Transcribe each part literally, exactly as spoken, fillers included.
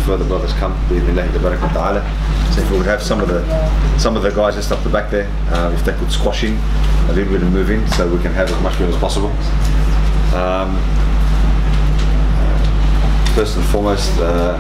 further brothers come, bi'idhnillahi tabarak wa ta'ala. So if we would have some of the some of the guys just up the back there, uh, if they could squash in a little bit and move in, so we can have as much room as possible. Um, first and foremost, uh,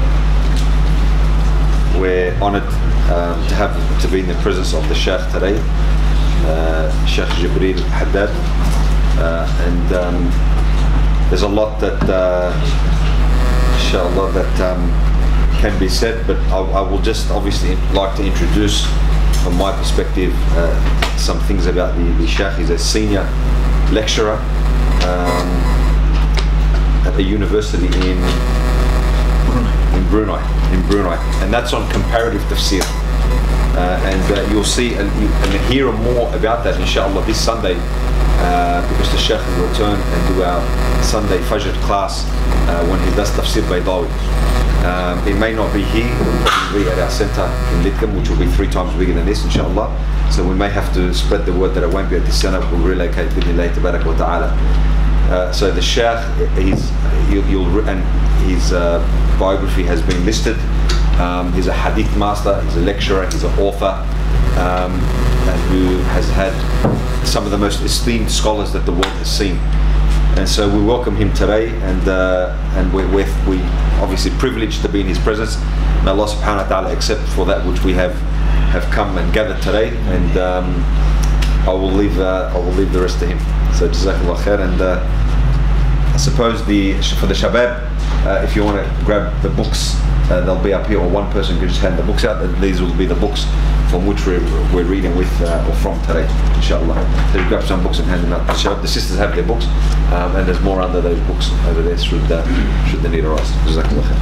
we're honoured um, to have to be in the presence of the Shaykh today, uh, Shaykh Gibril Haddad, uh, and um, there's a lot that, uh, inshallah, that um, can be said, but I, I will just obviously like to introduce, from my perspective, uh, some things about the, the Shaykh. He's a senior lecturer um, at a university in in Brunei, in Brunei, and that's on comparative tafsir. Uh, and uh, you'll see and, you, and hear more about that, inshallah, this Sunday, uh, because the Shaykh will return and do our Sunday Fajr class uh, when he does tafsir Baydawi. Um, it may not be here, it will probably be at our centre in Lidcombe, which will be three times bigger than this, inshallah. So we may have to spread the word that it won't be at this centre, we'll relocate bi'idhnillahi tabarak wa ta'ala. Uh, so the Shaykh, he's, you'll, you'll, and his uh, biography has been listed. Um, he's a Hadith master, he's a lecturer, he's an author, um, and who has had some of the most esteemed scholars that the world has seen. And so we welcome him today, and uh, and we're, we're we obviously privileged to be in his presence. May Allah subhanahu wa ta'ala accept for that which we have have come and gathered today, and um, I will leave uh, I will leave the rest to him. So jazakallah khair. And uh, I suppose the for the shabab, uh, if you want to grab the books, uh, they'll be up here, or one person can just hand the books out, and these will be the books from which we're, we're reading with uh, or from today, inshallah. So you grab some books and hand them out. The shabab, the sisters have their books, um, and there's more under those books over there should uh, should the need arise. Jazakallah khair.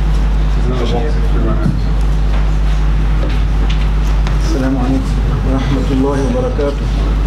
Assalamu alaikum wa rahmatullahi wa barakatuh.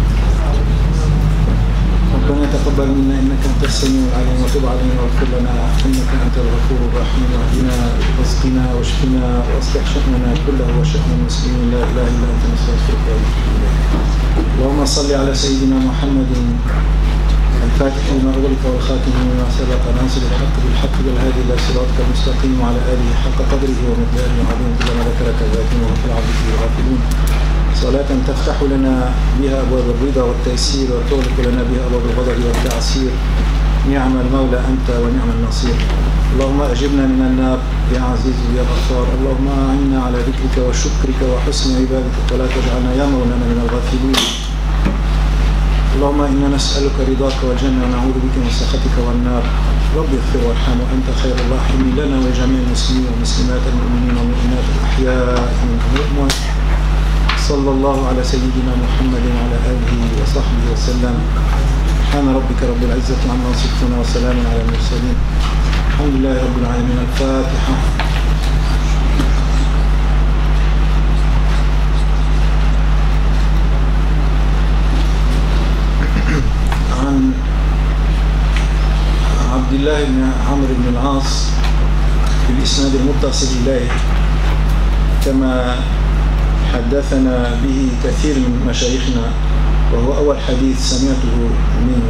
ربنا تقبل منا انك انت السميع العليم وتب علينا واغفر لنا انك انت الغفور الرحيم واهدنا واسقنا واشفنا واصلح شأننا كله وشأن المسلمين لا اله الا انت نستغفرك ونتوب اليك. اللهم صل على سيدنا محمد الفاتح لما أغلق والخاتم لما سبق ناصر الحق بالحق والهادي الى صراطك المستقيم وعلى اله حق قدره ومقداره العظيم كلما ذكرك الذاكرون وفي العبد الغافلون. صلاة تفتح لنا بها أبواب الرضا والتيسير وتغلق لنا بها أبواب الغضب والتعسير. نعم المولى أنت ونعم النصير. اللهم أجبنا من النار يا عزيز يا غفار. اللهم أعنا على ذكرك وشكرك وحسن عبادتك ولا تجعلنا يا مولانا من الغافلين. اللهم إنا نسألك رضاك والجنة ونعوذ بك من سخطك والنار. رب اغفر وارحم وأنت خير الراحمين لنا ولجميع المسلمين والمسلمات المؤمنين والمؤمنات الأحياء منهم والأموات. صلى الله على سيدنا محمد وعلى آله وصحبه وسلم. سبحان ربك رب العزة عما يصفون وسلام على المرسلين. الحمد لله رب العالمين. الفاتحة. عن عبد الله بن عمرو بن العاص في الإسناد المتصل إليه كما حدثنا به كثير من مشايخنا، وهو أول حديث سمعته منه،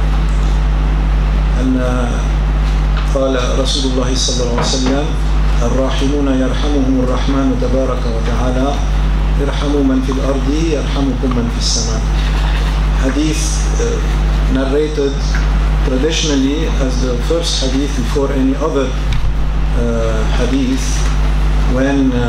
أن قال رسول الله صلى الله عليه وسلم: الراحمون يرحمهم الرحمن تبارك وتعالى ارحموا من في الأرض يرحمكم من في السماء. Hadith uh, narrated traditionally as the first hadith before any other uh, hadith when uh,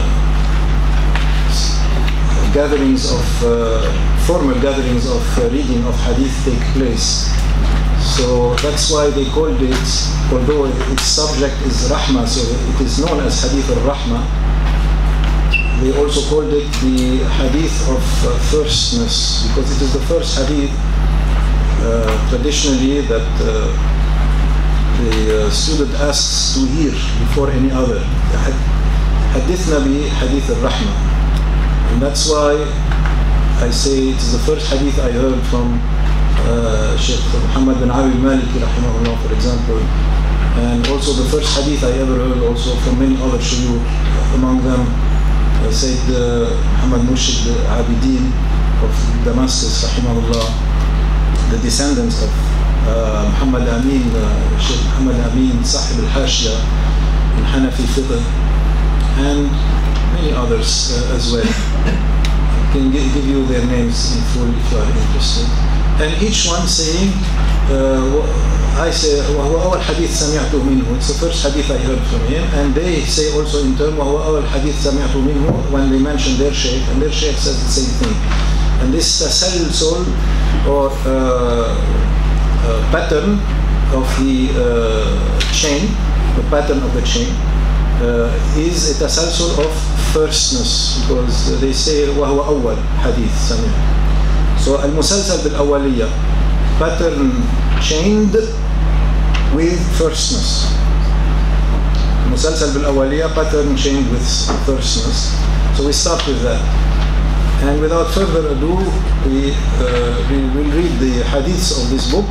gatherings of uh, formal gatherings of uh, reading of hadith take place. So that's why they called it, although its subject is rahma, so it is known as hadith al-rahma, they also called it the hadith of uh, thirstness, because it is the first hadith uh, traditionally that uh, the uh, student asks to hear before any other. Hadithna bi hadith al-rahma. And that's why I say it is the first hadith I heard from uh, Shaykh Muhammad bin Ali al-Maliki rahimahullah, for example, and also the first hadith I ever heard also from many other shuyukh, among them uh, Sayyid uh, Muhammad Murshid Abidin of Damascus rahimahullah, the descendants of uh, Muhammad Amin, uh, Shaykh Muhammad Amin Sahib al-Hashia in Hanafi fiqh, and many others uh, as well. I can give you their names in full if you are interested. And each one saying, uh, I say, وهو أول حديث سمعته منه. It's the first hadith I heard from him. And they say also in turn, وهو أول حديث سمعته منه, when they mention their Shaykh, and their Shaykh says the same thing. And this tasalsul, or uh, uh, pattern of the uh, chain, the pattern of the chain, uh, is a tasalsul of firstness, because they say وهو أول حديث سمعته. So المسلسل بالأولية, pattern chained with firstness. المسلسل بالأولية, pattern chained with firstness. So we start with that. And without further ado, we, uh, we will read the hadiths of this book,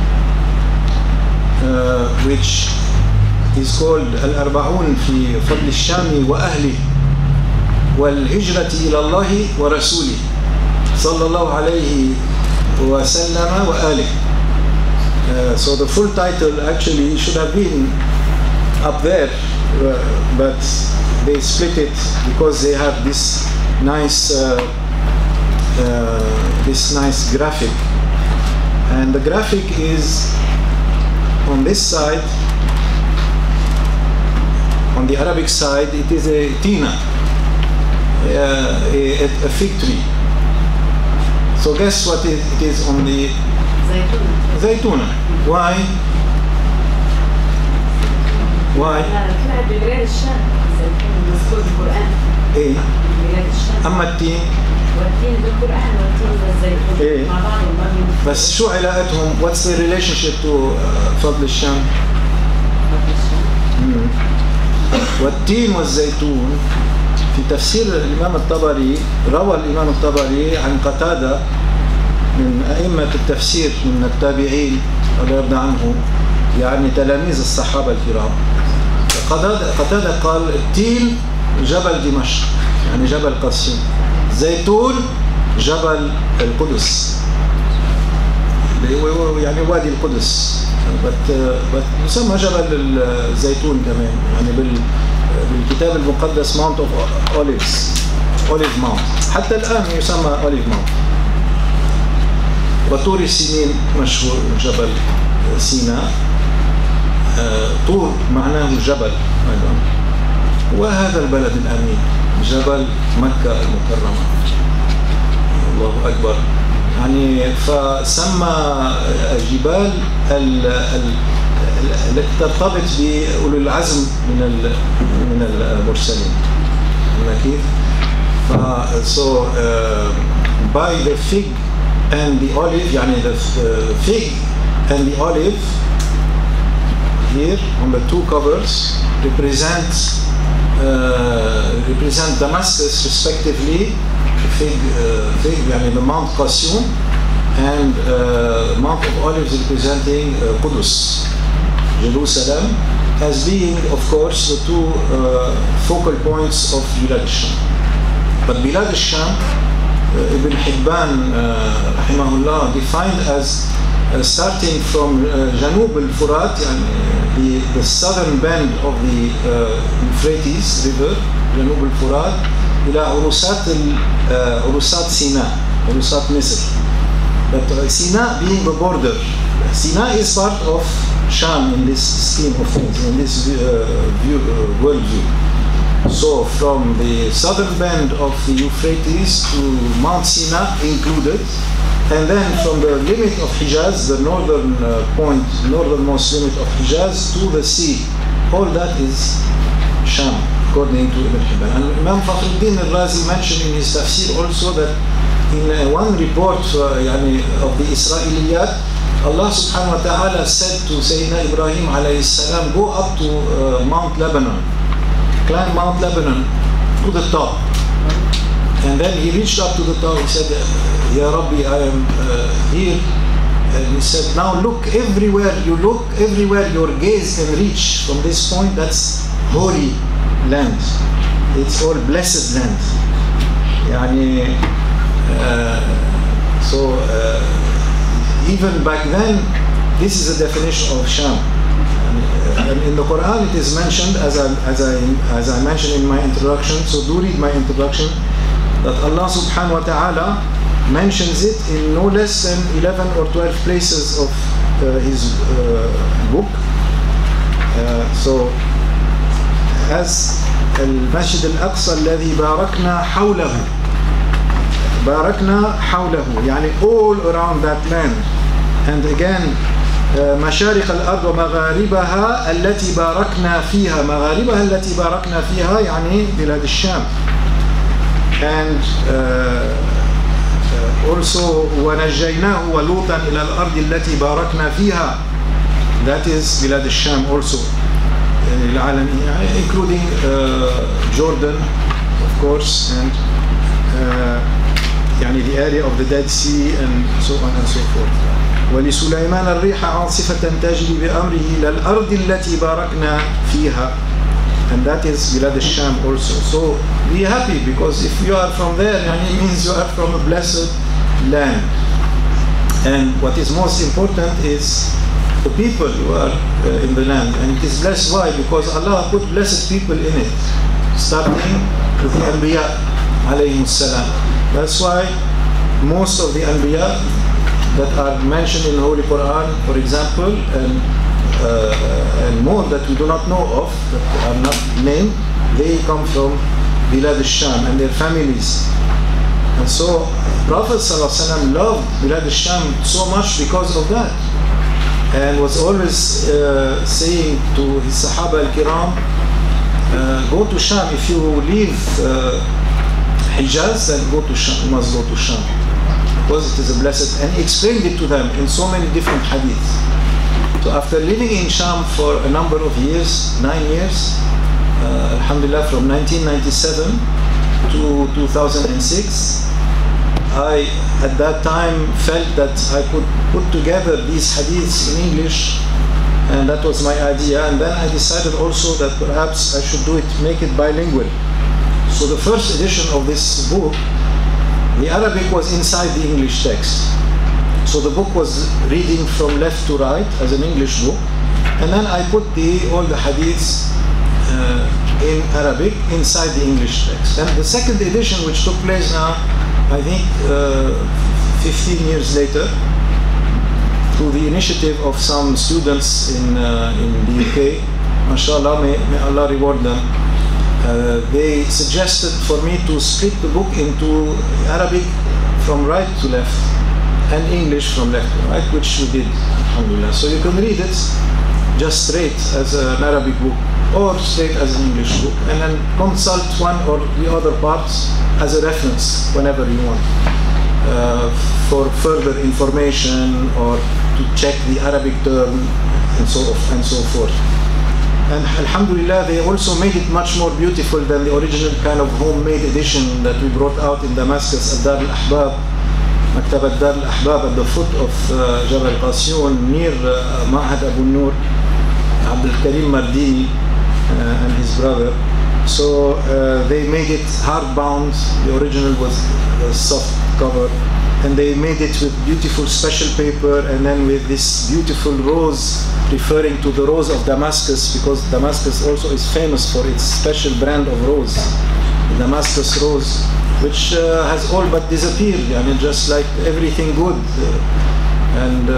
uh, which is called Al-Arba'un في فضل الشام وأهله والهجرة إلى الله ورسوله صلى الله عليه وسلم وآله. Uh, so the full title actually should have been up there, uh, but they split it because they have this nice uh, uh, this nice graphic, and the graphic is on this side. On the Arabic side, it is a tina, uh, a, a fig tree. So guess what it, it is on the زيتونة. زيتونة. Why? Why? بلاد الشام زيتون مذكور بالقرآن. إيه. بلاد الشام. أما التين. والتين بالقرآن والتين والزيتون. إيه. مع بعض وما بس شو علاقتهم؟ What's the relationship to uh, فضل الشام؟ فضل الشام. مم. والتين والزيتون في تفسير الإمام الطبري، روى الإمام الطبري عن قتادة من أئمة التفسير من التابعين الله يرضى عنهم، يعني تلاميذ الصحابة الكرام. قتادة قال التين جبل دمشق، يعني جبل قاسم. زيتون جبل القدس، يعني وادي القدس، بس يسمى جبل الزيتون كمان، يعني بال بالكتاب المقدس Mount of Olives، Olive Mount، حتى الآن يسمى Olive Mount. وطور سينين مشهور جبل سيناء، طور معناه جبل أيضا. وهذا البلد الأمين جبل مكة المكرمة، الله أكبر. يعني فسمى جبال التي ترتبط بأولي العزم من من المرسلين. كيف؟ so uh, by the fig and the olive، يعني the fig and the olive here on the two covers represent uh, represent Damascus respectively. Fig, uh, fig يعني the Mount Qasim, and uh, Mount of Olives representing uh, Qudus, Jerusalem, as being of course the two uh, focal points of Bilad al-Sham. But Bilad al-Sham, uh, Ibn Hibban uh, rahimahullah defined as uh, starting from uh, Janub al-Furat, the, the southern bend of the uh, Euphrates River, Janub al-Furat, إلى عروسات عروسات سيناء، عروسات مصر. But uh, Sinai being the border, Sinai is part of Sham in this scheme of things, in this uh, view, uh, world view. So from the southern bend of the Euphrates to Mount Sinai included, and then from the limit of Hijaz, the northern uh, point, northernmost limit of Hijaz to the sea, all that is Sham, according to Ibn Hibban. And Imam Fakhruddin al-Razi mentioned in his tafsir also that in uh, one report uh, yani, of the Israeliyat, Allah subhanahu wa ta'ala said to Sayyidina Ibrahim alayhi salam, go up to uh, Mount Lebanon, climb Mount Lebanon to the top. And then he reached up to the top, he said, Ya Rabbi, I am uh, here. And he said, now look everywhere, you look everywhere your gaze can reach from this point, that's holy land. It's all blessed land. Yani, uh, so uh, even back then, this is a definition of Sham. and in the Quran it is mentioned, as I, as, I, as I mentioned in my introduction, so do read my introduction, that Allah subhanahu wa ta'ala mentions it in no less than eleven or twelve places of uh, his uh, book. Uh, so, as Al-Masjid Al-Aqsa الذي باركنا حوله, باركنا حوله, يعني all around that land. And again, مشارق الأرض ومغاربها التي باركنا فيها, مغاربها التي باركنا فيها يعني بلاد الشام. And uh, also ونجيناه ولوطا إلى الأرض التي باركنا فيها, that is بلاد الشام also, including uh, Jordan of course, and uh, يعني the area of the Dead Sea and so on and so forth. ولسليمان الريح عاصفة تجري بأمره إلى الأرض التي باركنا فيها, and that is بلاد الشام also. So be happy, because if you are from there, it means you are from a blessed land. And what is most important is the people who are uh, in the land, and it is blessed. Why? Because Allah put blessed people in it, starting with the Anbiya alayhimus salam. That's why most of the Anbiya that are mentioned in the Holy Quran, for example, and, uh, and more that we do not know of, that are not named, they come from Bilad al-Sham and their families. And so Prophet ﷺ loved Bilad al-Sham so much because of that, and was always uh, saying to his Sahaba al-Kiram, uh, go to Sham. If you leave uh, Hijaz, then go to Sham, you must go to Sham, because it is a blessed, and he explained it to them in so many different hadiths. So after living in Sham for a number of years, nine years, uh, alhamdulillah, from nineteen ninety-seven to two thousand six, I at that time felt that I could put together these hadiths in English, and that was my idea. And then I decided also that perhaps I should do it, make it bilingual. So the first edition of this book, the Arabic was inside the English text. So the book was reading from left to right as an English book, and then I put the, all the hadiths uh, in Arabic inside the English text. And the second edition, which took place now, I think uh, fifteen years later, through the initiative of some students in, uh, in the U K, mashallah, may, may Allah reward them. Uh, they suggested for me to split the book into Arabic from right to left and English from left to right, which we did, alhamdulillah. So you can read it just straight as an Arabic book or straight as an English book, and then consult one or the other parts as a reference whenever you want uh, for further information or to check the Arabic term and so on and so forth. And alhamdulillah, they also made it much more beautiful than the original kind of homemade edition that we brought out in Damascus at Dar al-Ahbab, Maktabat Dar al-Ahbab, at the foot of uh, Jabal Qasiyun, near uh, Ma'had Abu Nur, Abdul Karim Mardini uh, and his brother. So uh, they made it hardbound. The original was a soft cover, and they made it with beautiful special paper, and then with this beautiful rose referring to the rose of Damascus, because Damascus also is famous for its special brand of rose, the Damascus rose, which uh, has all but disappeared. I mean, just like everything good, uh, and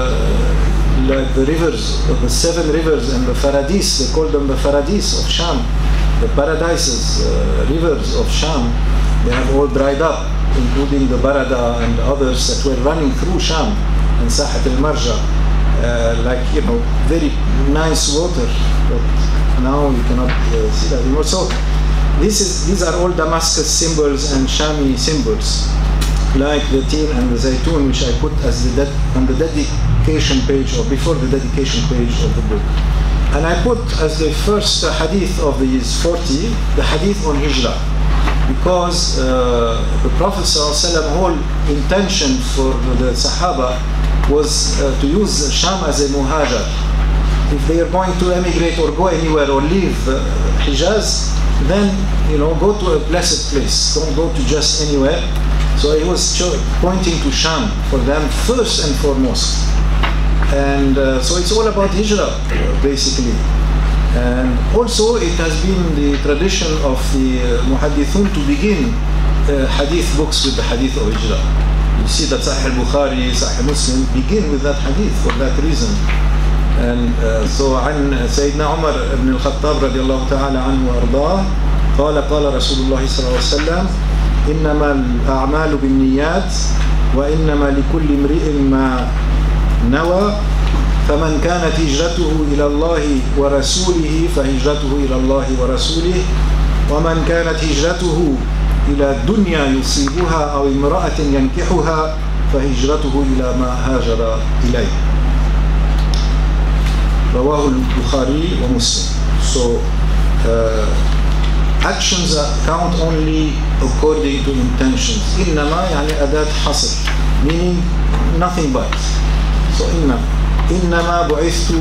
uh, like the rivers, the seven rivers and the Faradis, they call them the Faradis of Sham, the paradises, uh, rivers of Sham, they have all dried up, including the Barada and others that were running through Sham and Sahat al-Marja. Uh, like, you know, very nice water, but now you cannot uh, see that anymore. So this is, these are all Damascus symbols and Shami symbols, like the teen and the zaytun, which I put as the on the dedication page, or before the dedication page of the book. And I put as the first uh, hadith of these forty, the hadith on Hijrah, because uh, the Prophet ﷺ whole intention for the Sahaba was uh, to use Sham as a muhajir. If they are going to emigrate or go anywhere or leave uh, Hijaz, then, you know, go to a blessed place. Don't go to just anywhere. So he was pointing to Sham for them first and foremost. And uh, so it's all about hijrah, basically. And also it has been the tradition of the uh, muhaddithun to begin uh, hadith books with the hadith of hijrah. You see that Sahih al-Bukhari, Sahih Muslim begin with that hadith for that reason. And uh, so عن سيدنا عمر بن الخطاب رضي الله تعالى عنه وأرضاه قال قال رسول الله صلى الله عليه وسلم إنما الأعمال بالنيات وإنما لكل امرئ ما نوى فمن كانت هجرته إلى الله ورسوله فهجرته إلى الله ورسوله ومن كانت هجرته إلى دنيا يصيبها أو امرأة ينكحها فهجرته إلى ما هاجر إليه. رواه البخاري ومسلم. So uh, actions count only according to intentions. إنما يعني أداة حصر, meaning nothing but. So إنما إنما بعثت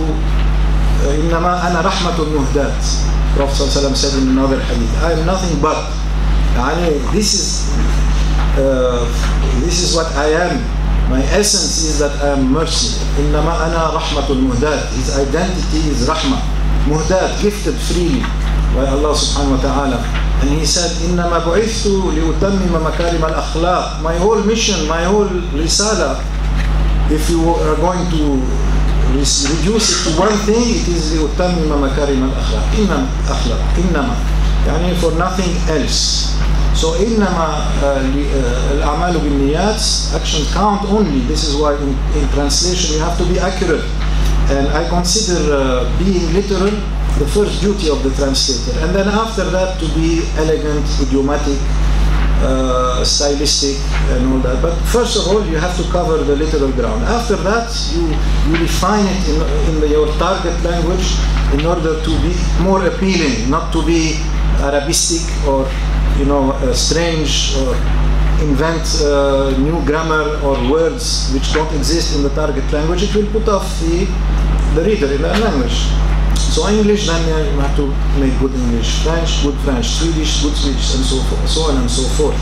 إنما أنا رحمة مهداة. Prophet صلى الله عليه وسلم said in another hadith, I am nothing but. يعني this is uh, this is what I am. My essence is that I am mercy. إنما أنا رحمة مهداة. His identity is rahmah, muhdat, gifted freely by Allah subhanahu wa ta'ala. And he said, إنما بعثت لأتمم مكارم الأخلاق. My whole mission, my whole risala, if you are going to reduce it to one thing, it is لأتمم مكارم الأخلاق. إنما أخلاق إنما يعني for nothing else. So إنما الأعمال بالنيات, actions count only. This is why in, in translation you have to be accurate. And I consider uh, being literal the first duty of the translator. And then after that to be elegant, idiomatic, uh, stylistic and all that. But first of all you have to cover the literal ground. After that you, you refine it in, in the, your target language in order to be more appealing, not to be Arabistic or you know, uh, strange or invent uh, new grammar or words which don't exist in the target language. It will put off the, the reader in that language. So English, then uh, you have to make good English. French, good French. Swedish, good Swedish, and so forth, so on and so forth.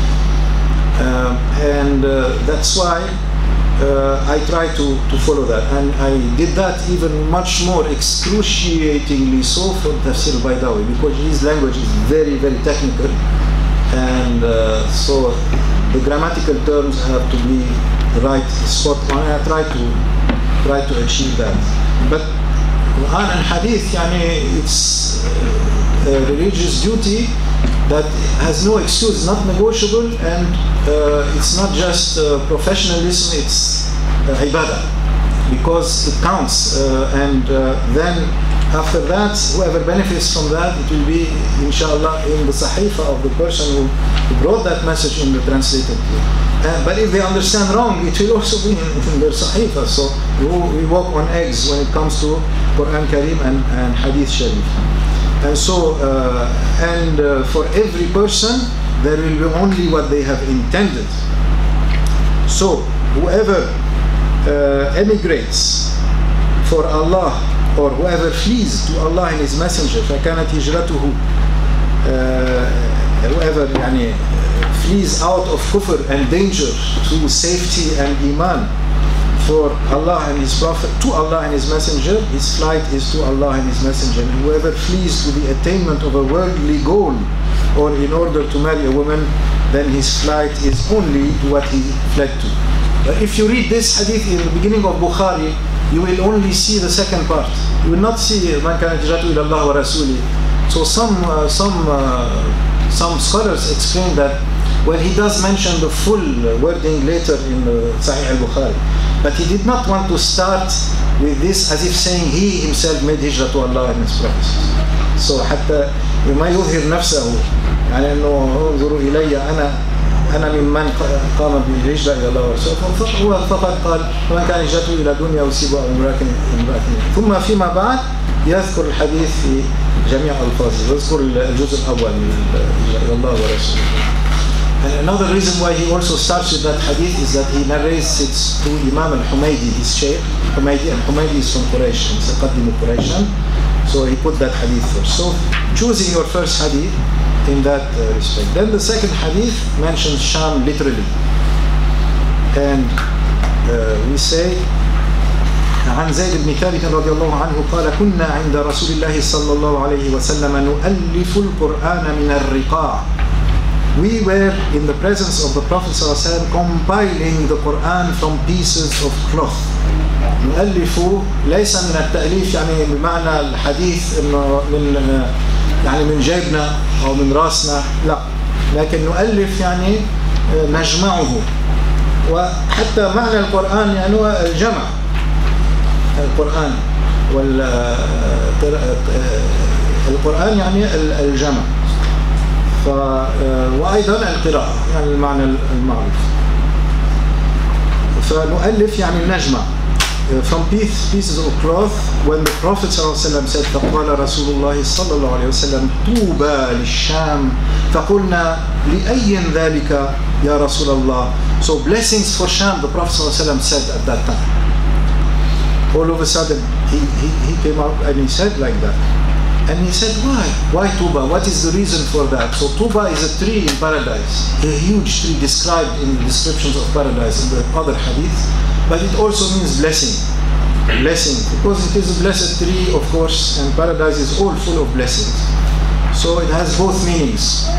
Uh, and uh, that's why uh, I try to, to follow that. And I did that even much more excruciatingly so for Tafsir al-Baydawi, because his language is very, very technical. And uh, so the grammatical terms have to be right, spot on. I try to try to achieve that. But Quran and Hadith, yani, it's a religious duty that has no excuse, not negotiable, and uh, it's not just uh, professionalism, it's uh, ibadah, because it counts. Uh, and uh, then after that, whoever benefits from that, it will be, inshallah, in the sahifa of the person who, who brought that message in the translated view. Uh, but if they understand wrong, it will also be in, in their sahifa. So we, we walk on eggs when it comes to Quran Kareem and, and Hadith Sharif. And so, uh, and uh, for every person, there will be only what they have intended. So, whoever uh, emigrates for Allah, or whoever flees to Allah and His Messenger, فَكَانَتْ هِجْرَتُهُ, uh, whoever يعني, flees out of kufr and danger to safety and iman, for Allah and His Prophet, to Allah and His Messenger, his flight is to Allah and His Messenger. And whoever flees to the attainment of a worldly goal, or in order to marry a woman, then his flight is only to what he fled to. But if you read this hadith in the beginning of Bukhari, you will only see the second part. You will not see مَنْ كَانَتْ هِجْرَتُهُ إِلَى اللَّهِ وَرَسُولِهِ. So some uh, some uh, some scholars explain that, well, he does mention the full wording later in uh, Sahih al-Bukhari, but he did not want to start with this as if saying he himself made hijrah to Allah and His prophets. So حتى ما يظهر نفسه يعني إنه انظروا إلي أنا أنا ممن قام بالهجرة إلى الله ورسوله، هو فقط قال ومن كان هجرته إلى دنيا يصيبها أو امرأة ثم فيما بعد يذكر الحديث في جميع ألفاظه، يذكر الجزء الأول من إلى الله ورسوله. And another reason why he also starts with that hadith is that he narrates it to Imam al-Humaydi, his Shaykh, Humaydi, and Humaydi is from Quraysh, he's a Qaddim Quraysh, so he put that hadith first. So choosing your first hadith in that uh, respect. Then the second hadith mentions Sham literally. And uh, we say عن زيد بن ثابت رضي الله عنه قال كنا عند رسول الله صلى الله عليه وسلم نؤلف القرآن من الرقاع. We were in the presence of the Prophet صلى الله عليه وسلم compiling the Quran from pieces of cloth. نؤلف ليس من التأليف يعني بمعنى الحديث إنه من يعني من جيبنا أو من راسنا، لا، لكن نؤلف يعني نجمعه. وحتى معنى القرآن يعني هو الجمع، القرآن والقرآن يعني الجمع، ف وأيضا القراءة يعني المعنى المعروف. فنؤلف يعني نجمع from pieces of cloth. When the Prophet صلى الله عليه وسلم said فقال رسول الله صلى الله عليه وسلم طوبى للشام فقلنا لأي ذلك يا رسول الله. So blessings for Sham, the Prophet صلى الله عليه وسلم said at that time. All of a sudden he, he, he came out and he said like that. And he said, why? Why Tuba? What is the reason for that? So Tuba is a tree in paradise, a huge tree described in the descriptions of paradise in the other hadith, but it also means blessing. Blessing, because it is a blessed tree, of course, and paradise is all full of blessings. So it has both meanings.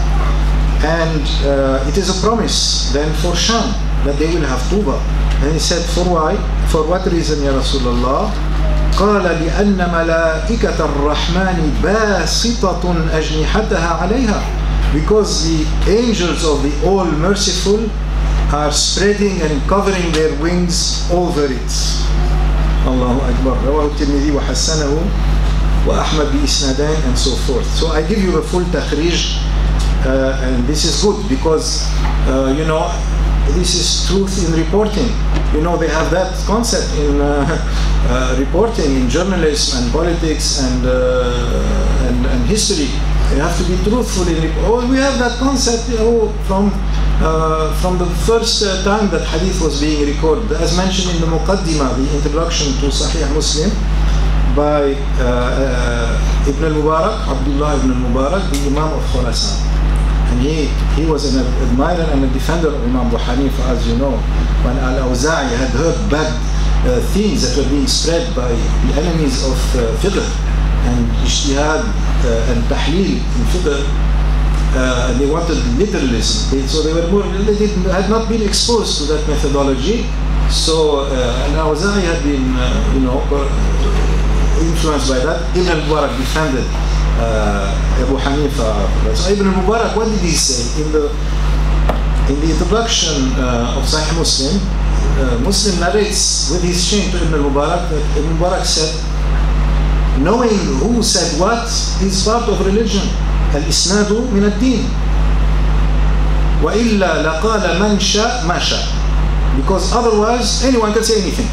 And uh, it is a promise then for Sham that they will have Tuba. And he said, for why? For what reason, Ya Rasulullah? قال لأن ملائكة الرحمن باسطة أجنحتها عليها. Because the angels of the All-Merciful are spreading and covering their wings over it. Allahu Akbar. رواه الترمذي وحسنه وأحمد بإسنادين and so forth. So I give you the full takhrij, uh, and this is good because uh, you know, this is truth in reporting. You know, they have that concept in uh, uh, reporting, in journalism and politics and, uh, and and history. You have to be truthful in report. Oh, we have that concept, you know, from uh, from the first uh, time that hadith was being recorded, as mentioned in the Muqaddimah, the introduction to Sahih Muslim, by uh, uh, Ibn al-Mubarak, Abdullah ibn al-Mubarak, the Imam of Khurasan. And he, he was an admirer and a defender of Imam Abu Hanifa, as you know. When Al-Awza'i had heard bad uh, things that were being spread by the enemies of uh, fiqh and ijtihad uh, and tahleel in fiqh, uh, and they wanted literalism. They, so they were more, they didn't, had not been exposed to that methodology. So uh, Al-Awza'i had been, uh, you know, influenced by that. Ibn al-Mubarak defended Uh, Abu Hanifa. So Ibn al-Mubarak, what did he say? In the in the introduction uh, of Sahih Muslim, uh, Muslim narrates with his chain to Ibn al-Mubarak that Ibn al-Mubarak said, knowing who said what is part of religion. Al-Isnadu min ad-din. وَإِلَّا لَقَالَ مَنْ شَاء مَا شَاء. Because otherwise, anyone can say anything.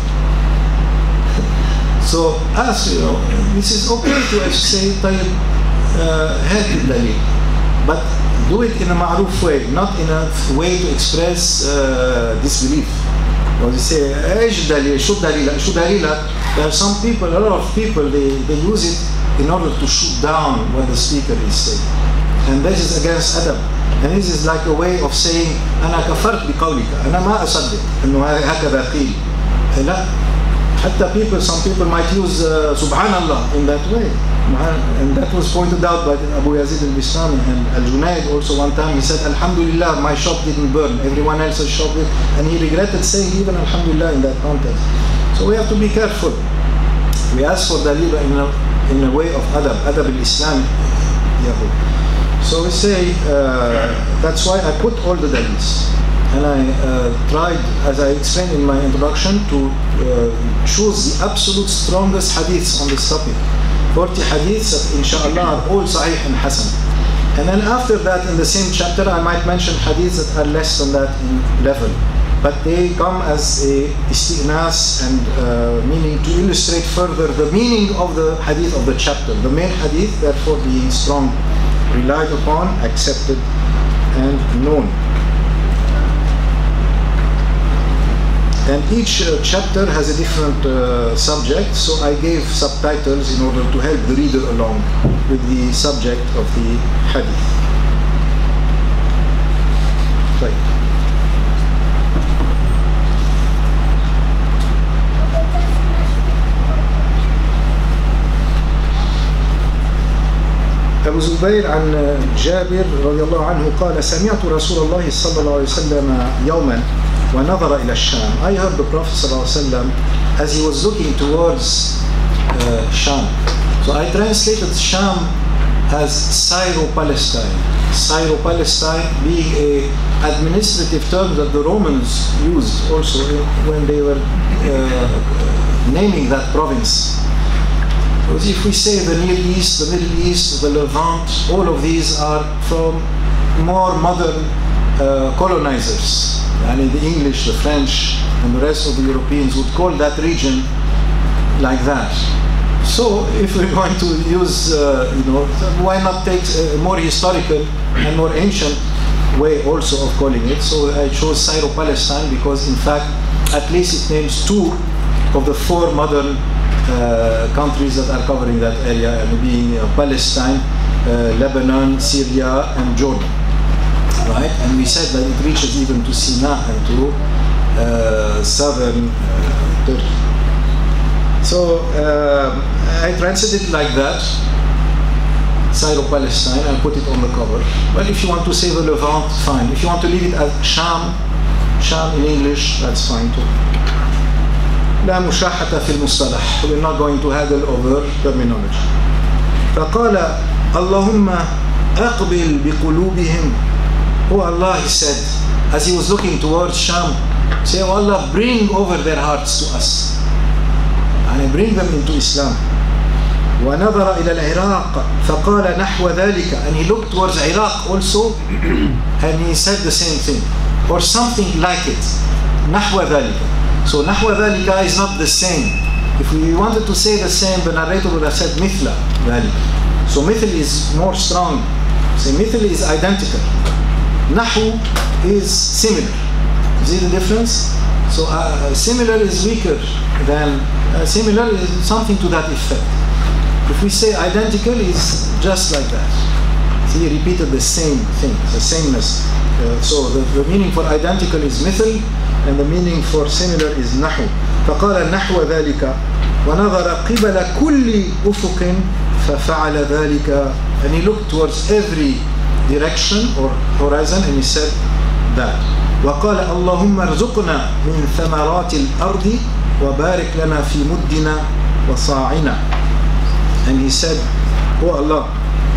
So, as you know, this is okay to say, طيب, هات الدليل, but do it in a ma'ruf way, not in a way to express uh, disbelief. Or they say, ايش الدليل, شو الدليل, شو دليلك? There are some people, a lot of people, they, they use it in order to shoot down what the speaker is saying. And this is against adab. And this is like a way of saying, أنا كفرت بقولك, أنا ما أصدق إنه هكذا قيل. لا. Hatta people, some people might use uh, Subhanallah in that way. And that was pointed out by Abu Yazid al-Bistami and Al-Junayd also one time. He said, Alhamdulillah, my shop didn't burn. Everyone else's shop did. And he regretted saying even Alhamdulillah in that context. So we have to be careful. We ask for dalil in a, in a way of adab, adab al-Islam. So we say, uh, that's why I put all the dalils. And I uh, tried, as I explained in my introduction, to uh, choose the absolute strongest hadiths on this topic. forty hadiths that inshallah are all sahih and hasan. And then after that, in the same chapter, I might mention hadiths that are less than that in level. But they come as a istighnas and uh, meaning to illustrate further the meaning of the hadith of the chapter. The main hadith, therefore, being strong, relied upon, accepted, and known. And each uh, chapter has a different uh, subject, so I gave subtitles in order to help the reader along with the subject of the hadith. Right. أبو زبير عن جابر رضي الله عنه قال سمعت رسول الله صلى الله عليه وسلم يوما ونظر إلى الشام. I heard the Prophet صلى الله عليه وسلم as he was looking towards uh, Sham. So I translated Sham as Syro-Palestine. Syro-Palestine being a administrative term that the Romans used also when they were uh, naming that province. Because if we say the Near East, the Middle East, the Levant, all of these are from more modern uh, colonizers. I mean, the English, the French, and the rest of the Europeans would call that region like that. So, if we're going to use, uh, you know, why not take a more historical and more ancient way also of calling it? So, I chose Syro-Palestine because, in fact, at least it names two of the four modern uh, countries that are covering that area, and being uh, Palestine, uh, Lebanon, Syria, and Jordan. Right? And we said that it reaches even to Sinai and to uh, southern uh, Turkey. So uh, I translated it like that, Syro-Palestine, and put it on the cover. Well, if you want to say the Levant, fine. If you want to leave it as Sham, Sham in English, that's fine too. لا مشاحة في المصطلح. We're not going to haggle over terminology. فقال اللهم أقبل بقلوبهم. Oh Allah, he said, as he was looking towards Sham, say, oh Allah, bring over their hearts to us. And bring them into Islam. ونظر إلى العراق فقال نحو ذلك. And he looked towards Iraq also, and he said the same thing, or something like it. نحو ذلك. So نحو ذلك is not the same. If we wanted to say the same, the narrator would have said مثل ذلك. So مثل is more strong. So مثل is identical. نحو is similar. See the difference? So uh, similar is weaker than uh, similar is something to that effect. If we say identical, is just like that. See, he repeated the same thing, the sameness. Uh, so the, the meaning for identical is مثل, and the meaning for similar is نحو. فقال نحو ذلك ونظر قبل كل أفق ففعل ذلك. And he looked towards every direction or horizon, and he said that. وقال اللهم ارزقنا من ثمرات الأرض وبارك لنا في مدنا وصاعنا. And he said, oh Allah,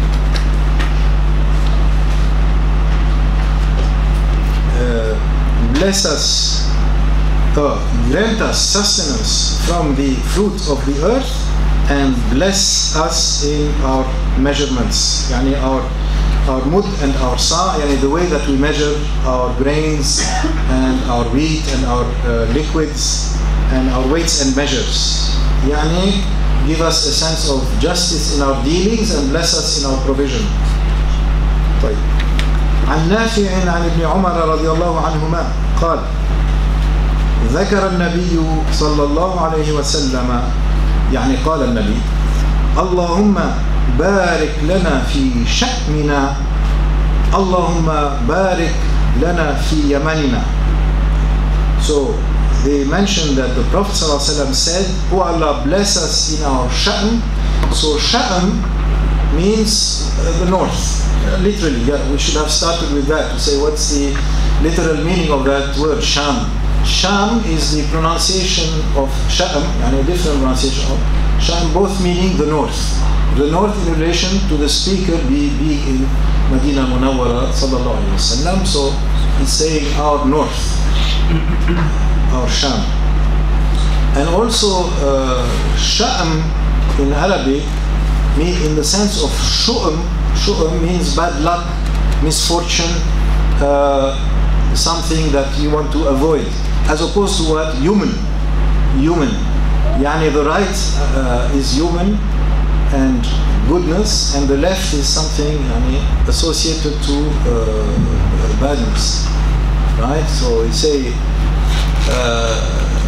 uh, bless us, uh, grant us sustenance from the fruit of the earth, and bless us in our measurements, yani our our mud and our sa, yani the way that we measure our grains and our wheat and our uh, liquids and our weights and measures. Yani give us a sense of justice in our dealings and bless us in our provision. طيب. عن نافع عن ابن عمر رضي الله عنهما قال ذكر النبي صلى الله عليه وسلم يعني قال النبي اللهم بارك لنا في شأمنا اللهم بارك لنا في يمننا. So they mentioned that the Prophet ﷺ said, oh Allah, bless us in our Sha'm. So Sha'm means uh, the north. Uh, literally, yeah, we should have started with that to say what's the literal meaning of that word Sham. Sham is the pronunciation of Sha'm, and a different pronunciation of Sham, both meaning the north. The north in relation to the speaker being be in Medina Munawwara sallallahu alayhi wa sallam. So he's saying our north, our Sham. And also uh, Sha'm in Arabic mean in the sense of Shu'um. Shu'um means bad luck, misfortune, uh, something that you want to avoid, as opposed to what? Human. Human. Yani the right uh, is human and goodness, and the left is something yani, associated to uh, badness. Right? So we say uh,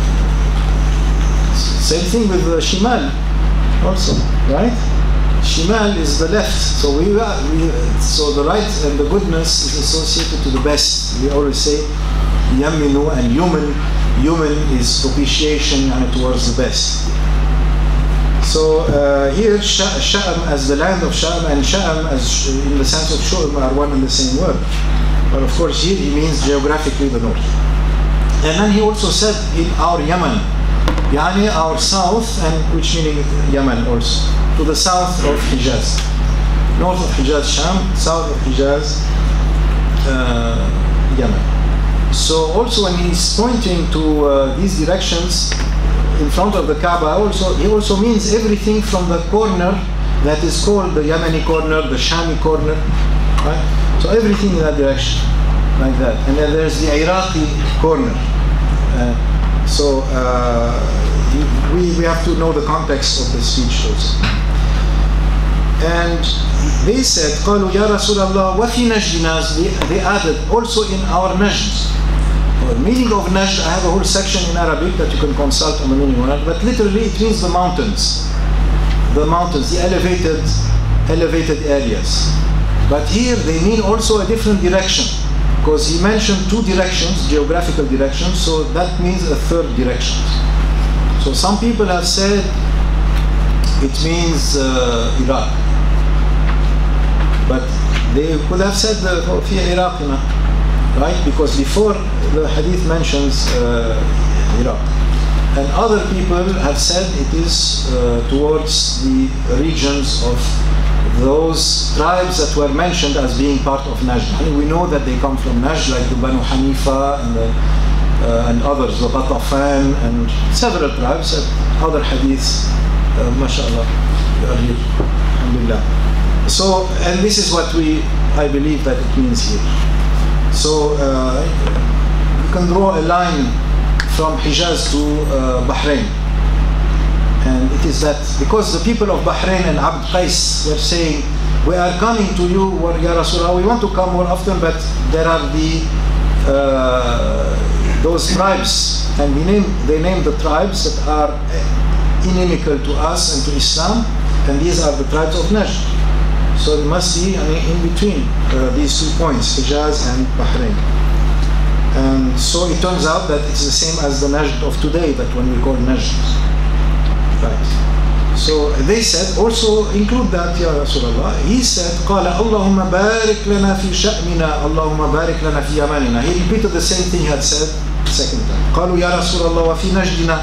same thing with uh, Shimal also, right? Shimal is the left. So we, uh, we so the right and the goodness is associated to the best. We always say Yaminu, and human. Human is propitiation and towards the best. So uh, here Sham as the land of Sham and Sham as in the sense of Shu'um are one and the same word. But of course here he means geographically the north. And then he also said in our Yemen, yani our south, and which meaning Yemen also, to the south of Hijaz. North of Hijaz, Sham, south of Hijaz, uh, Yemen. So also when he's pointing to uh, these directions in front of the Kaaba, also he also means everything from the corner that is called the Yemeni corner, the Shami corner, right? So everything in that direction, like that. And then there's the Iraqi corner. Uh, so uh, we, we have to know the context of the speech also. And they said, قالوا يا رسول الله وفي نجدنا, they, they added also in our Najd. The meaning of Najd, I have a whole section in Arabic that you can consult on the meaning of Najd, but literally it means the mountains. The mountains, the elevated, elevated areas. But here they mean also a different direction, because he mentioned two directions, geographical directions, so that means a third direction. So some people have said it means uh, Iraq. But they could have said uh, في عراقنا, right? Because before the hadith mentions uh, Iraq. And other people have said it is uh, towards the regions of those tribes that were mentioned as being part of Najd. I mean, we know that they come from Najd, like the Banu Hanifa and, the, uh, and others, the Ghatafan and several tribes, and other hadiths, uh, mashallah, are here, alhamdulillah. So, and this is what we, I believe that it means here. So, uh, you can draw a line from Hijaz to uh, Bahrain. And it is that because the people of Bahrain and Abd Qais were saying, we are coming to you, Ya Rasulullah, we want to come more often, but there are the uh, those tribes, and we name, they name the tribes that are inimical to us and to Islam, and these are the tribes of Najd. So it must be I mean, in between uh, these two points, Hijaz and Bahrain. And so it turns out that it's the same as the Najd of today, that when we call Najd. Right. So they said, also include that, Ya Rasulullah. He said, قال اللهم بارك لنا في شأننا اللهم بارك لنا في يمننا. He repeated the same thing he had said second time. قالوا يا رسول الله وفي نجدنا.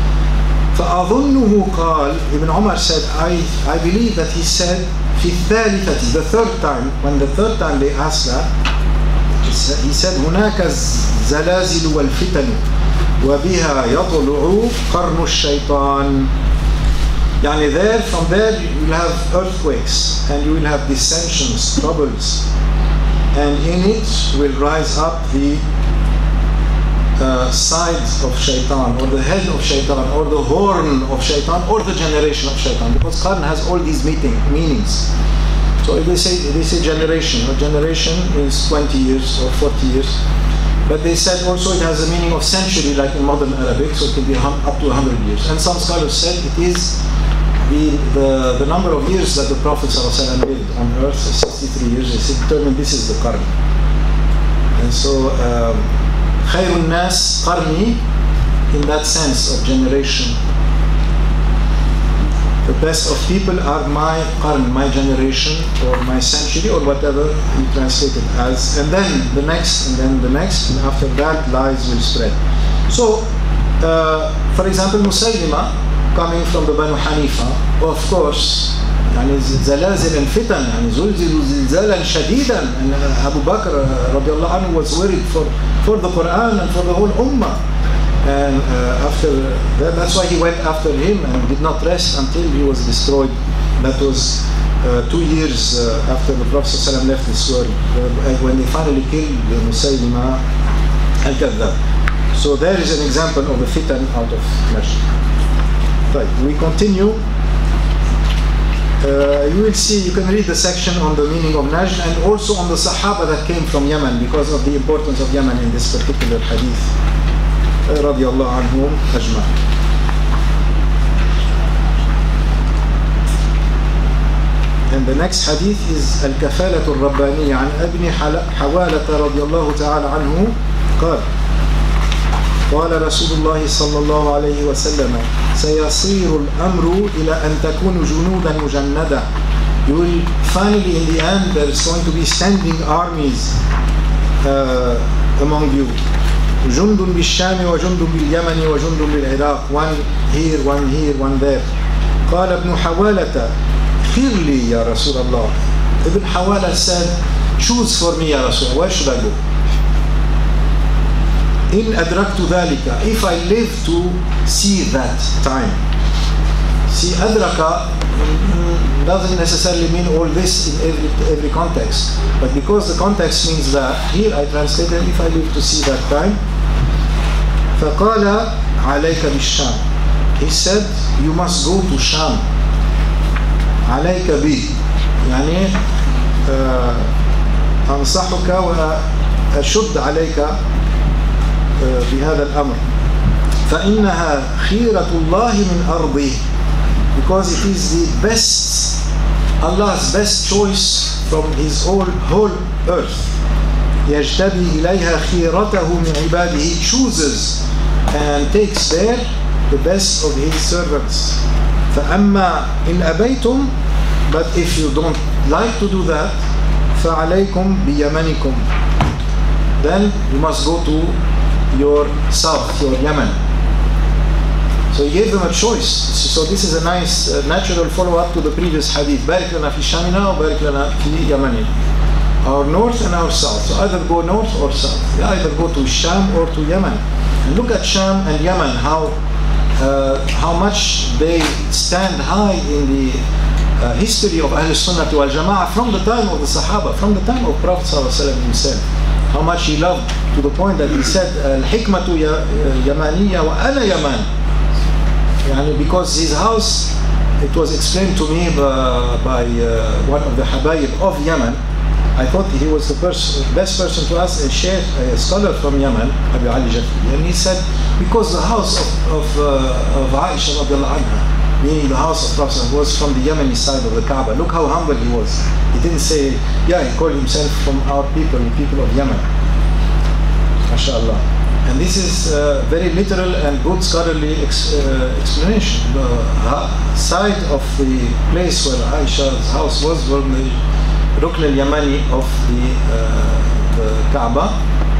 فأظنه قال, Ibn Umar said, I, I believe that he said, في الثالثة, the third time, when the third time they asked that, he said, هناك الزلازل والفتن وبها يطلع قرن الشيطان. يعني there, from there you will have earthquakes and you will have dissensions, troubles, and in it will rise up the uh, sides of shaitan, or the head of shaitan, or the horn of shaitan, or the generation of shaitan, because qarn has all these meaning, meanings. So if they say, they say generation, a generation is twenty years or forty years. But they said also it has a meaning of century, like in modern Arabic, so it can be up to one hundred years. And some scholars said it is the, the, the number of years that the Prophet ﷺ lived on earth, sixty-three years. They said, determined this is the qarn. And so, خير الناس قرني, in that sense of generation. The best of people are my qarn, my generation, or my century, or whatever you translate it as. And then the next, and then the next, and after that, lies will spread. So, uh, for example, Musaylima, coming from the Banu Hanifa, of course, يعني زلازل الفتن يعني زلزلوا زلزالا شديدا, and Abu Bakr radiallahu anhu was worried for, for the Quran and for the whole Ummah. And uh, after that, that's why he went after him and did not rest until he was destroyed. That was uh, two years uh, after the Prophet ﷺ left this world, uh, when they finally killed Musaylima al-Kadhab. So there is an example of the fitan out of Najd. Right, we continue. Uh, you will see, you can read the section on the meaning of Najd and also on the Sahaba that came from Yemen, because of the importance of Yemen in this particular hadith. رضي الله عنهم أجمعين. And the next hadith is الكفالة الربانية عن ابن حوالة رضي الله تعالى عنه قال قال رسول الله صلى الله عليه وسلم سيصير الأمر إلى أن تكون جنودا مجندة. You will finally in the end there is going to be standing armies uh, among you. جند بالشام وجند باليمن وجند بالعراق. One here, one here, one there. قال ابن حوالة خير لي يا رسول الله. Ibn Hawala said, choose for me يا رسول الله. Where should I go? إن أدركت ذلك, if I live to see that time. See, أدرك doesn't necessarily mean all this in every, every context, but because the context means that, here I translated if I live to see that time. فقال عليك بالشام. He said you must go to Sham. عليك بي يعني أنصحك وأشد عليك بهذا الأمر. فإنها خيرة الله من أرضه, because it is the best, Allah's best choice from his whole, whole earth. يجتبي إليها خيرته من عباده, he chooses and takes there the best of his servants. فأما إن أبيتم, but if you don't like to do that, فعليكم بيمنكم, then you must go to your south, your Yemen. So he gave them a choice. So this is a nice uh, natural follow-up to the previous hadith. بارك لنا في شامنا وبارك لنا في يمننا. Our north and our south. So either go north or south. You either go to Sham or to Yemen. And look at Sham and Yemen, how uh, how much they stand high in the uh, history of Ahl Sunnah wal Jama'ah from the time of the Sahaba, from the time of Prophet ﷺ himself. How much he loved, to the point that he said, Al-Hikmatu Yamaniya wa ana Yaman. Yani because his house, it was explained to me by, by uh, one of the Habayib of Yemen. I thought he was the pers best person to ask, a Shaykh, a scholar from Yemen, Abu Ali Jafi. And he said, because the house of, of, uh, of Aisha radiallahu anha, meaning the house of Prophet, was from the Yemeni side of the Kaaba. Look how humble he was. He didn't say, yeah, he called himself from our people, the people of Yemen. MashaAllah. And this is a very literal and good scholarly ex uh, explanation. The side of the place where Aisha's house was from the Rukn al-Yamani of the, uh, the Kaaba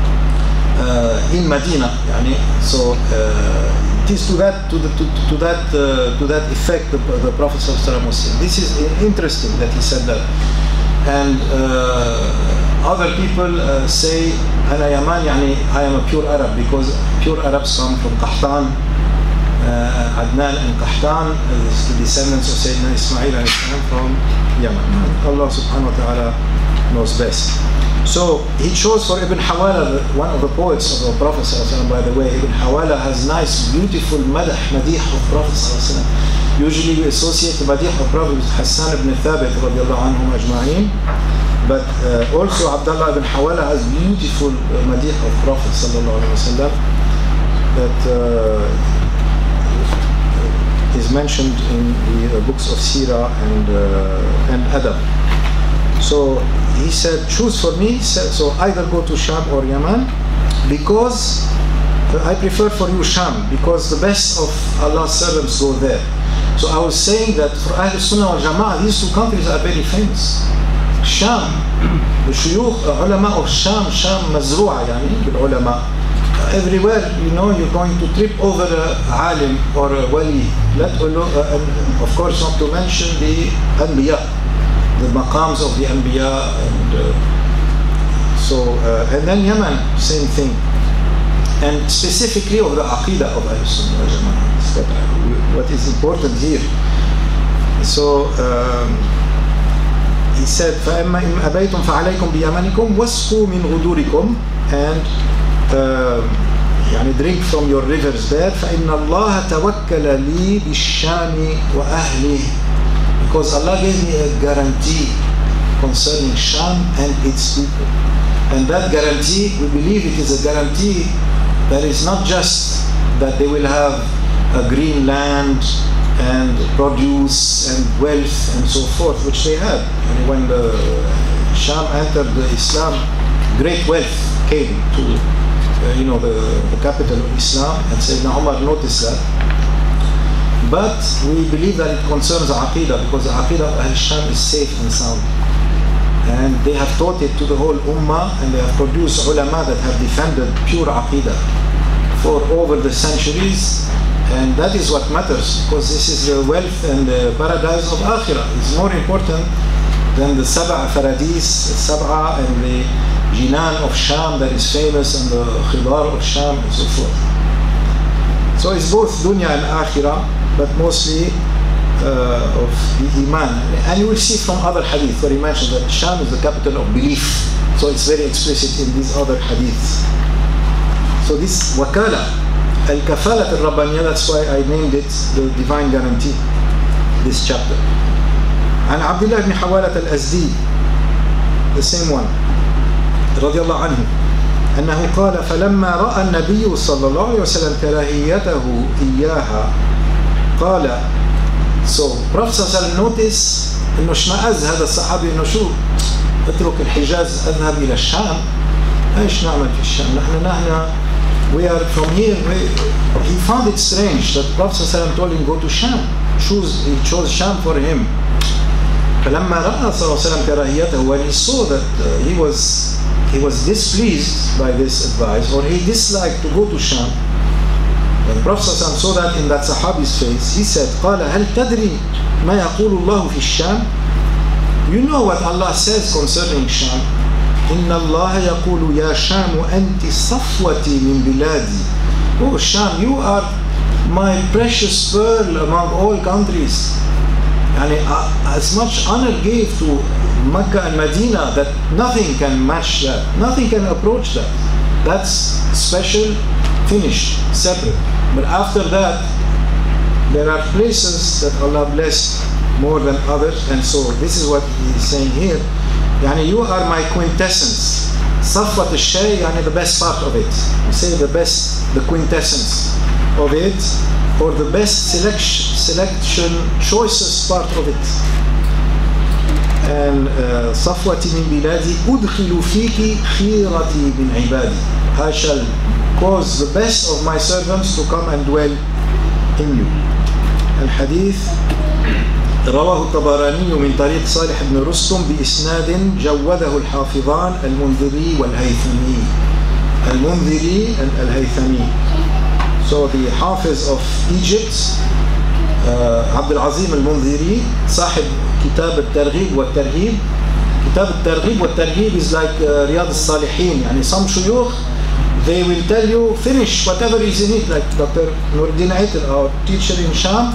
uh, in Medina. Yani, so uh, it is to that to the to, to that uh, to that effect the, the Prophet ﷺ was saying. This is interesting that he said that. And uh, other people uh, say Ana Yaman, yani I am a pure Arab, because pure Arabs come from Qahtan, uh, Adnan and Qahtan, uh, the descendants of Sayyidina Ismail from Yemen. Allah subhanahu wa ta'ala knows best. So he chose for Ibn Hawala, one of the poets of the Prophet ﷺ, by the way. Ibn Hawala has nice, beautiful madah, madih of Prophet ﷺ. Usually we associate the madih of Prophet with Hassan ibn Thabit radiallahu anhum ajma'in. But uh, also Abdullah ibn Hawala has beautiful uh, madih of Prophet sallallahu alaihi wasallam that uh, is mentioned in the uh, books of Sirah and uh, and Adab. So he said, choose for me. So either go to Sham or Yemen, because uh, I prefer for you Sham, because the best of Allah's servants go there. So I was saying that for Ahl Sunnah wal Jama'ah, these two countries are very famous. Sham, the shuyukh, ulama of Sham, Sham mazru'a, yani, bil ulama. Everywhere, you know, you're going to trip over a alim or a wali. Let alone, uh, and of course, not to mention the anbiya, the maqams of the anbiya, and uh, so, uh, and then Yemen, same thing. And specifically of the aqidah of Ahl Sunnah wal Jama'ah. What is important here. So um, he said, فَأَمَّا إِنْ أَبَيْتُمْ فَعَلَيْكُمْ بِيَمَنِكُمْ وَاسْقُوا مِنْ غُدُورِكُمْ, and uh, يعني drink from your rivers there. فَإِنَّ اللَّهَ تَوَكَّلَ لِي بِالشَّامِ وَأَهْلِهِ, because Allah gave me a guarantee concerning Sham and its people. And that guarantee, we believe it is a guarantee that is not just that they will have a green land and produce and wealth and so forth, which they had. And when the Sham entered the Islam, great wealth came to uh, you know, the, the capital of Islam, and Sayyidina Umar noticed that. But we believe that it concerns Aqidah, because the Aqidah of Al-Sham is safe and sound. And they have taught it to the whole Ummah, and they have produced ulama that have defended pure Aqidah for over the centuries. And that is what matters, because this is the wealth and the paradise of Akhirah. It's more important than the Sab'a Faradis, Sab'a and the Jinan of Sham that is famous, and the Khidar of Sham and so forth. So it's both dunya and akhirah, but mostly uh, of the iman. And you will see from other hadith where he mentions that Sham is the capital of belief. So it's very explicit in these other hadiths. So this wakala, al-kafalat al-rabbaniyah, that's why I named it the divine guarantee, this chapter. And Abdullah ibn Hawalat al-Azdi, the same one, رضي الله عنه, أنه قال فلما رأى النبي صلى الله عليه وسلم كراهيته إياها قال, so Prophet صلى الله عليه وسلم notice إنه اشمأز هذا الصحابي إنه شو اترك الحجاز أذهب إلى الشام. إيش نعمل في الشام؟ نحن نحن we are from here. We, he found it strange that Prophet صلى الله عليه وسلم told him go to Sham. Choose, he chose Sham for him. فلما رأى صلى الله عليه وسلم كراهيته, when he saw that uh, he was he was displeased by this advice, or he disliked to go to Sham, when Prophet صلى الله عليه وسلم saw that in that Sahabi's face, he said, قال هل تدري ما يقول الله في الشام? You know what Allah says concerning Sham? إن الله يقول يا شام أنت صفوتي من بلادي. Oh Sham, you are my precious pearl among all countries. And as much honor gave to Mecca and Medina that nothing can match that, nothing can approach that. That's special, finished, separate. But after that, there are places that Allah blessed more than others, and so this is what he is saying here. Yani you are my quintessence. Safwat al-shay, yani the best part of it. You say the best, the quintessence of it, or the best selection, selection, choicest part of it. And صفوتي من بلادي أدخل فيك خيرتي من عبادي. I shall cause the best of my servants to come and dwell in you. الحديث رواه الطبراني من طريق صالح بن رستم بإسناد جوده الحافظان المنذري والهيثمي. المنذري and الهيثمي. So the Hafiz of Egypt, uh, Abdul Azim al-Munziri, صاحب كتاب الترغيب والترهيب. كتاب الترغيب والترهيب is like uh, Riyad al-Salihin. يعني some shuyukh, they will tell you finish whatever is in it, like Doctor Nuruddin Aitel, our teacher in Sham.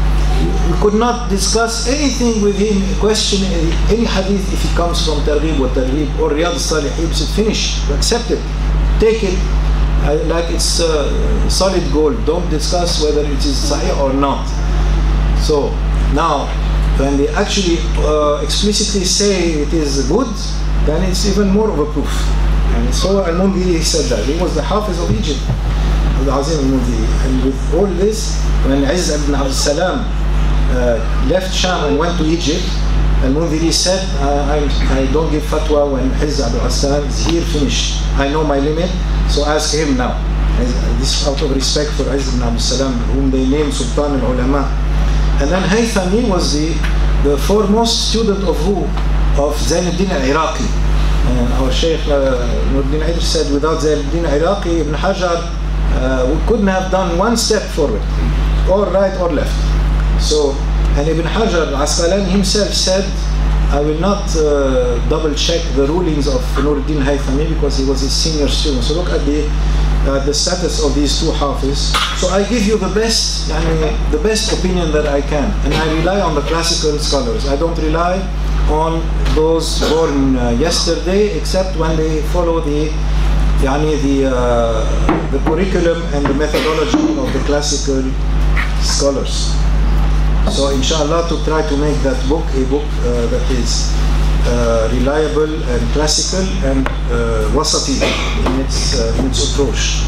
We could not discuss anything with him, question any hadith if it comes from Targhib wa Targhib or Riyad al-Salihin. Said finish, accept it, take it uh, like it's uh, solid gold. Don't discuss whether it is sahih or not. So now when they actually uh, explicitly say it is good, then it's even more of a proof. And so Al-Mundhiri said that. He was the Hafiz of Egypt, Al-Azim Al-Mundhiri. And with all this, when Izz ibn Abd Salam uh, left Sham and went to Egypt, Al-Mundhiri said, I, I don't give fatwa when Izz ibn Salam is here, finished. I know my limit, so ask him now. This out of respect for Izz ibn Abd Salam, whom they named Sultan al-Ulama. And then Haythami was the, the foremost student of who? Of Zainuddin al-Iraqi. And our Shaykh uh, Nuruddin Aitel said, without Zainuddin al-Iraqi, Ibn Hajar, uh, we couldn't have done one step forward, or right or left. So, and Ibn Hajar al-Asqalani himself said, I will not uh, double check the rulings of Nuruddin Haythami because he was his senior student. So look at the uh, the status of these two Hafiz. So I give you the best, I mean, the best opinion that I can, and I rely on the classical scholars. I don't rely on those born uh, yesterday, except when they follow the, yani the uh, the curriculum and the methodology of the classical scholars. So inshallah, to try to make that book a book uh, that is uh, reliable and classical and uh, wasati in its, uh, in its approach.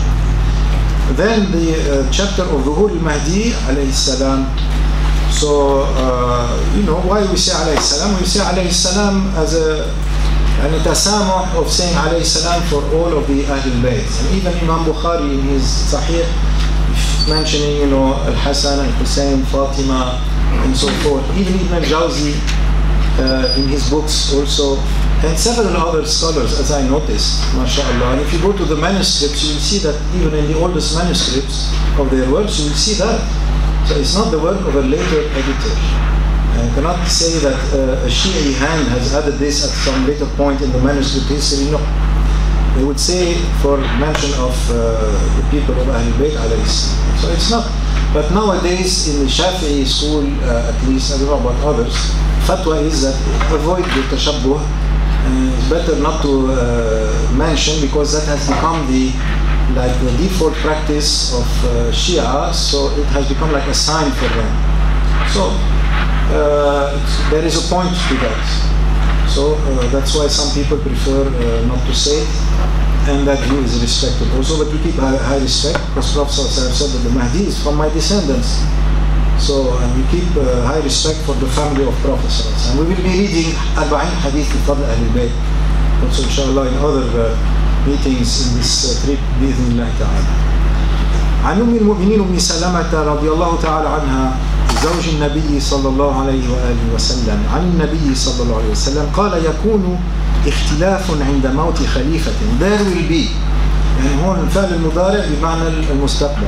Then the uh, chapter of Zuhur al-Mahdi alayhi salam. So, uh, you know, why we say alayhi salam? We say alayhi salam as a and tasamuh of saying alayhi salam for all of the Ahlul Bayt. And even Imam Bukhari in his Sahih mentioning, you know, Al-Hasan, Al-Hussein, Fatima, and so forth. Even Ibn Jawzi uh, in his books also, and several other scholars, as I noticed, mashallah. And if you go to the manuscripts, you will see that even in the oldest manuscripts of their works, you will see that. So it's not the work of a later editor. I cannot say that uh, a Shi'i hand has added this at some later point in the manuscript history. No. They would say for mention of uh, the people of Ahlul Bayt alayhi salam. So it's not. But nowadays in the Shafi'i school, uh, at least, I don't know about others, fatwa is that avoid the tashabbuh. Uh, it's better not to uh, mention, because that has become the like the default practice of uh, Shia, so it has become like a sign for them. So uh, there is a point to that. So uh, that's why some people prefer uh, not to say it, and that view is respected also. But we keep high, high respect, because Prophet said that the Mahdi is from my descendants. So and we keep uh, high respect for the family of Prophet. And we will be reading Arba'in Hadith of Fadl Ahlul Bayt also, inshallah, in other uh, meetings in this uh, trip بإذن الله تعالى. عن أم المؤمنين أم سلمة رضي الله تعالى عنها زوج النبي صلى الله عليه وآله وسلم عن النبي صلى الله عليه وسلم قال يكون اختلاف عند موت خليفة. There will be, يعني هون الفعل المضارع بمعنى المستقبل,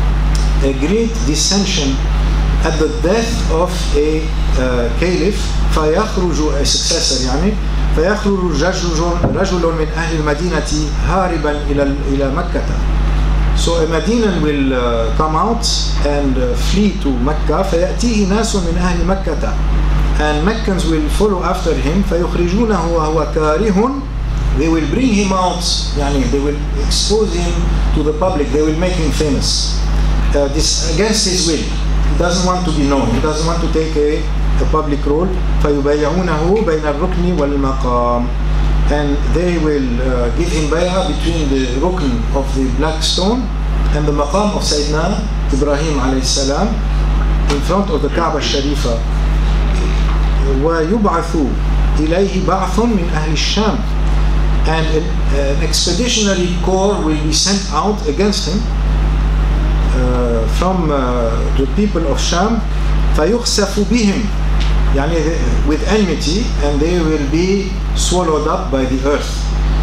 a great dissension at the death of a uh, caliph, فيخرج a successor يعني فيخرج رجل رجل من أهل المدينة هاربا إلى إلى مكة. So a Medinan will uh, come out and uh, flee to Mecca. فيأتيه ناس من أهل مكة, and Meccans will follow after him. فيخرجونه وهو كاره. They will bring him out, يعني they will expose him to the public. They will make him famous. Uh, this against his will. He doesn't want to be known. He doesn't want to take a, a public role. فيبايعونه بين الركن والمقام. And they will uh, give him bay'ah between the rukn of the black stone and the maqam of Sayyidina Ibrahim alayhi salam in front of the Kaaba al-Sharifa. وَيُبْعَثُ إِلَيْهِ بَعْثٌ مِنْ أَهْلِ الشَّامِ. And an, an expeditionary corps will be sent out against him uh, from uh, the people of Sham. فَيُخْسَفُ بِهِمْ, يعني with enmity, and they will be swallowed up by the earth.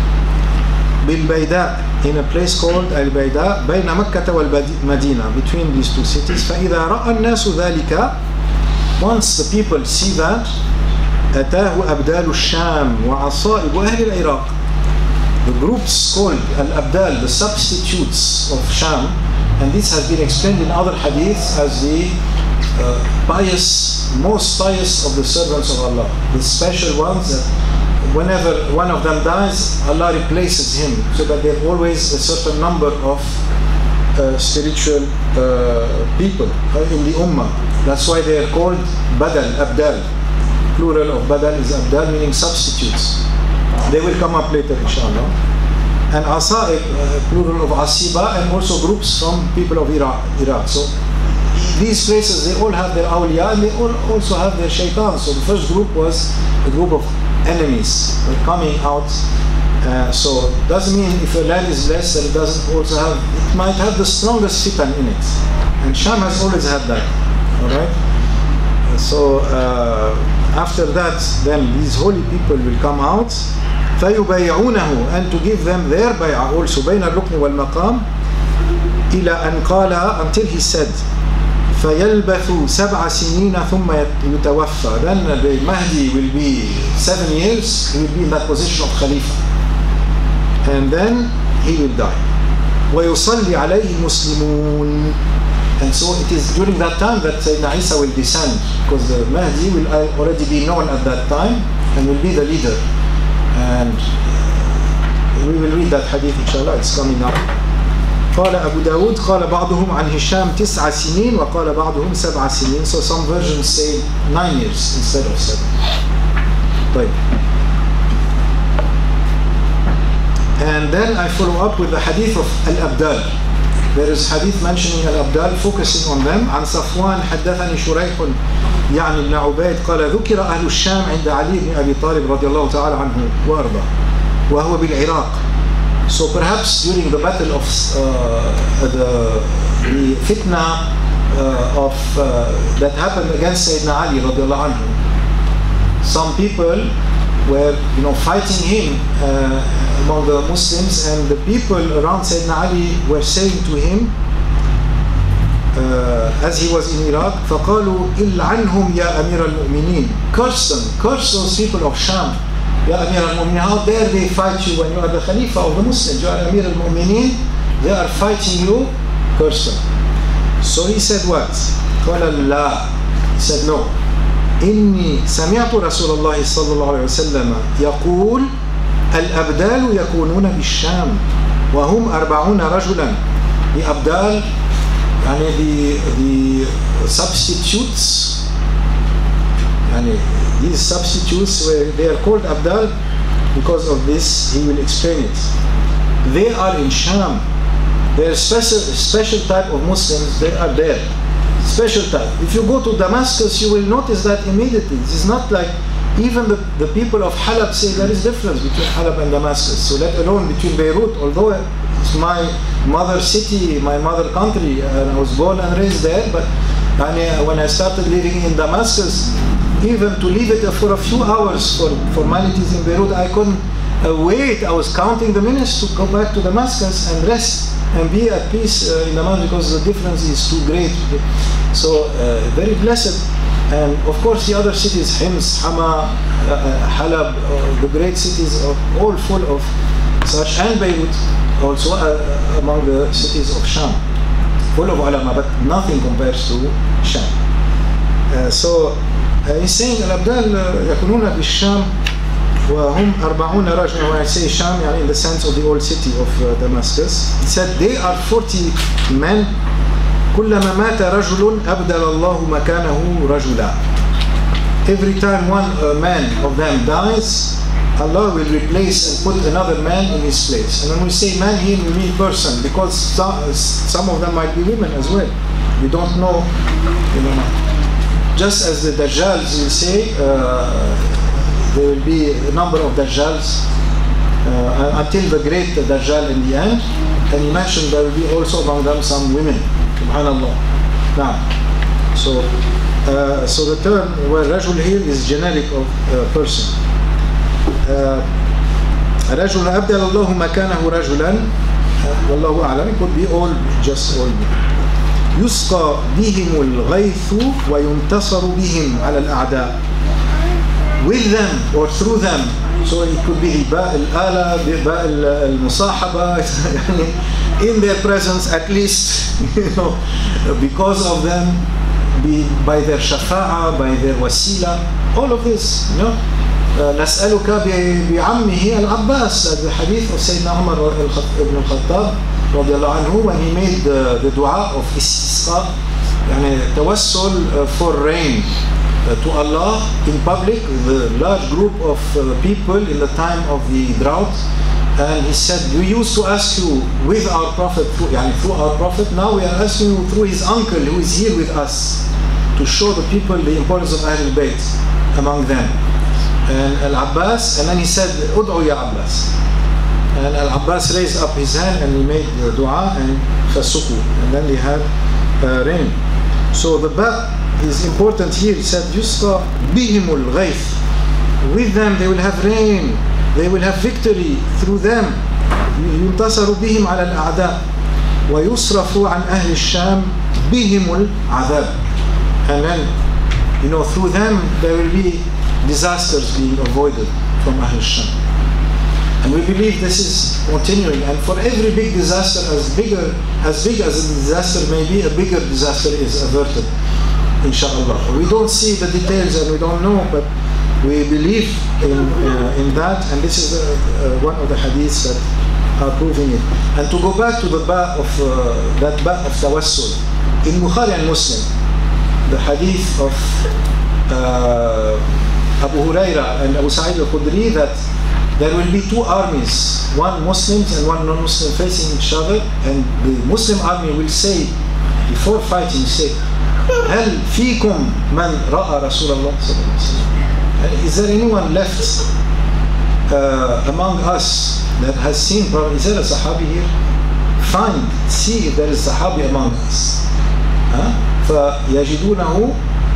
بالبيداء, in a place called Al-Bayda, بين مكة والمدينة, between these two cities. فإذا رأى الناس ذلك, once the people see that, أتاه أبدال الشام وعصائب أهل العراق. The groups called Al-Abdal, the substitutes of Sham, and this has been explained in other hadiths as the uh, pious, most pious of the servants of Allah, the special ones that whenever one of them dies, Allah replaces him, so that there are always a certain number of uh, spiritual uh, people in the Ummah. That's why they are called Badal, Abdal. Plural of Badal is Abdal, meaning substitutes. They will come up later, inshallah. And Asa'ib, uh, plural of Asiba, and also groups from people of Iraq. Iraq. So these places, they all have their awliya, and they all also have their shaitan. So the first group was a group of enemies were coming out. Uh, so it doesn't mean if a land is blessed that it doesn't also have, it might have the strongest fitan in it. And Sham has always had that. Alright? Uh, so uh, after that, then these holy people will come out. فَيُبَيْعُونَهُ, and to give them their bay'ah also, بَيْنَ الرُّكْنِ وَالْمَقَامِ إِلَى أَنْ قَالَ, until he said, فَيَلْبَثُ سَبْعَ سِنِينَ ثُمَّ يُتَوَفَّى. Then the Mahdi will be seven years, he will be in that position of Khalifa. And then he will die. وَيُصَلِّ عَلَيْهِ الْمُسْلِمُونَ. And so it is during that time that Sayyidina Isa will descend, because the Mahdi will already be known at that time and will be the leader. And we will read that hadith inshallah, it's coming up. قال أبو داود قال بعضهم عن هشام تسع سنين وقال بعضهم سبع سنين. So some versions say nine years instead of seven. طيب. And then I follow up with the hadith of Al-Abdal. There is hadith mentioning Al-Abdal, focusing on them. عن صفوان حدثني شريح يعني ابن عبيد قال ذكر أهل الشام عند علي بن أبي طالب رضي الله تعالى عنه وأرضاه وهو بالعراق. So perhaps during the battle of uh, the, the fitna uh, of uh, that happened against Sayyidina Ali radiallahu anhu, some people were, you know, fighting him uh, among the Muslims, and the people around Sayyidina Ali were saying to him uh, as he was in Iraq, فَقَالُوا إِلْعَنْهُمْ يَا أَمِيرَ الْمُؤْمِنِينَ, curse them, curse those people of Sham. Ya Amir al-Mu'minin, how dare they fight you when you are the Khalifa of the Muslims? You are Amir al-Mu'minin, they are fighting you, curse them. So he said what? قال لا. He said no. إني سمعت رسول الله صلى الله عليه وسلم يقول الأبدال يكونون بالشام وهم أربعون رجلا. The أبدال يعني the, the substitutes, يعني these substitutes, where they are called Abdal because of this, he will explain it. They are in Sham. They are special, special type of Muslims, they are there. Special type. If you go to Damascus, you will notice that immediately. It's not like, even the, the people of Halab say there is difference between Halab and Damascus. So let alone between Beirut, although it's my mother city, my mother country, and I was born and raised there, but when I started living in Damascus, even to leave it for a few hours for formalities in Beirut, I couldn't uh, wait. I was counting the minutes to go back to Damascus and rest and be at peace uh, in Damascus, because the difference is too great. So uh, very blessed. And of course the other cities, Hims, Hama, uh, Halab, uh, the great cities are all full of such, and Beirut also uh, among the cities of Sham, full of ulama, but nothing compares to Sham. Uh, so Uh, he's saying الأبدال يكونون بالشام وهم أربعون رجلا. When I say Sham, يعني in the sense of the old city of uh, Damascus, he said they are forty men. كلما مات رجل أبدل الله مكانه رجلا. Every time one uh, man of them dies, Allah will replace and put another man in his place. And when we say man here, we mean person, because some, some of them might be women as well. We don't know, you know. Just as the Dajjals will say, uh, there will be a number of Dajjals uh, until the great Dajjal in the end. And he mentioned there will be also among them some women. Subhanallah. Now, so, uh, so the term where Rajul here is generic of uh, person. رجل أبدل الله مكانه رجلا والله أعلم. It could be all, just all. يسقى بهم الغيث وينتصر بهم على الأعداء. With them or through them. So it could be باء الآلة, باء المصاحبة, in their presence at least, you know, because of them, by their shafa'a, by their wasila, all of this, you know. نسألك بعمه العباس, the hadith of Sayyidina Umar ibn al-Khattab رضي الله عنه, when he made the, the dua of istisqa, يعني توسل for rain to Allah in public, the large group of uh, people in the time of the drought. And he said, we used to ask you with our Prophet, through, يعني, through our Prophet, now we are asking you through his uncle who is here with us, to show the people the importance of Ahlul Bayt among them. And Al-Abbas, and then he said, Ud'u ya Abbas. And Al-Abbas raised up his hand and he made the dua and fasuku. And then they had uh, rain. So the ba is important here. He said, Yusqa bihimul ghayth. With them they will have rain. They will have victory through them. ينتصر بهم على الأعداء ويصرف عن أهل الشام بهم العذاب. And then, you know, through them there will be disasters being avoided from Ahl Sham. And we believe this is continuing, and for every big disaster, as bigger as big as a disaster may be, a bigger disaster is averted, inshallah. We don't see the details and we don't know, but we believe in uh, in that, and this is uh, uh, one of the hadiths that are proving it. And to go back to the ba of uh, that ba of tawassul, in Bukhari and Muslim, the hadith of uh, Abu Huraira and Abu Sa'id al-Khudri, that there will be two armies, one Muslims and one non-Muslim facing each other, and the Muslim army will say, before fighting, say, هل فيكم من رأى رسول الله صلى الله عليه وسلم? Is there anyone left uh, among us that has seen Prophet? Is there a Sahabi here? Find, see if there is Sahabi among us. Huh? فيجدونه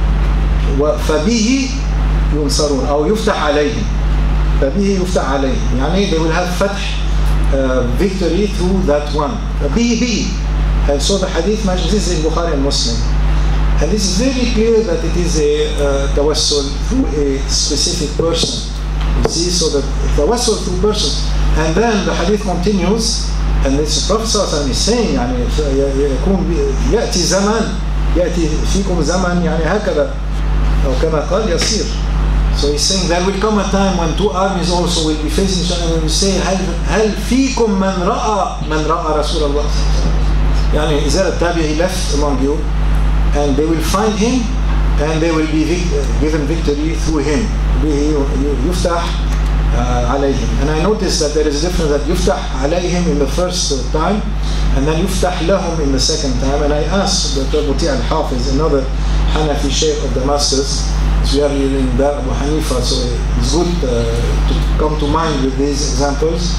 فبه ينصرون أو يفتح عليهم. فبه يفتح عليهم. يعني they will have فتح uh, victory through that one. به به. And so the hadith mentions this in Bukhari and Muslim. And this is very clear that it is a uh, tawassul through a specific person. You see, so that tawassul through persons. And then the hadith continues, and this Prophet ﷺ is saying, يعني يكون يأتي زمن يأتي فيكم زمن يعني هكذا أو كما قال يصير. So he's saying there will come a time when two armies also will be facing each other and will say هل هل فيكم من رأى من رأى رسول الله. يعني إذا التابعي left among you, and they will find him, and they will be given victory through him. يفتح عليهم. And I noticed that there is a difference that يفتح عليهم in the first time, and then يفتح لهم in the second time. And I asked Doctor Muti' al-Hafiz, another Hanafi Shaykh of Damascus, so we are in Dar Abu Hanifa, so it's good uh, to come to mind with these examples.